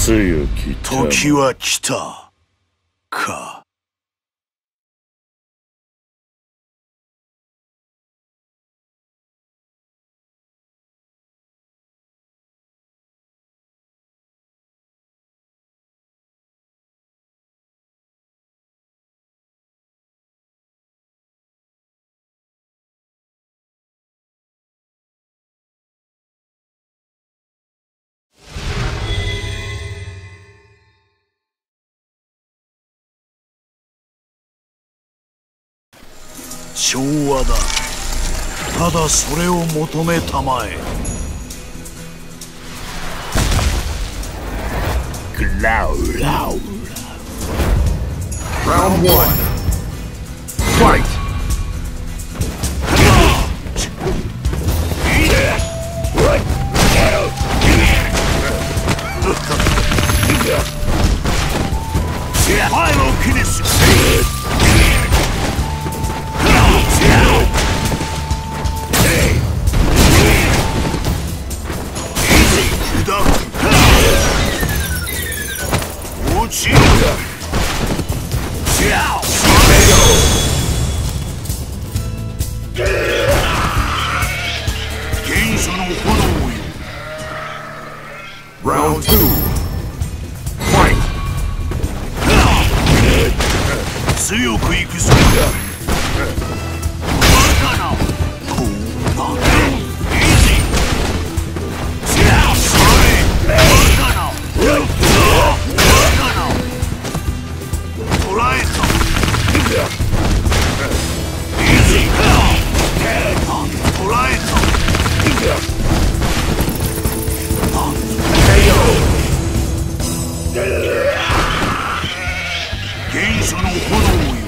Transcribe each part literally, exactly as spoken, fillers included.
強き時は来たか。昭和だ。ただそれを求めたまえ。 グラウラウ Round one. Fight! Round two. Fight! 強くいくぞ。バカな。こうなんだ。イージー。それ。バカな。バカな。捕らえた。イージー。捕らえた。原初の炎よ。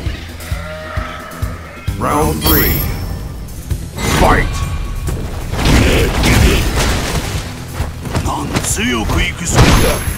Round three. Fight! なん強くいくぞ。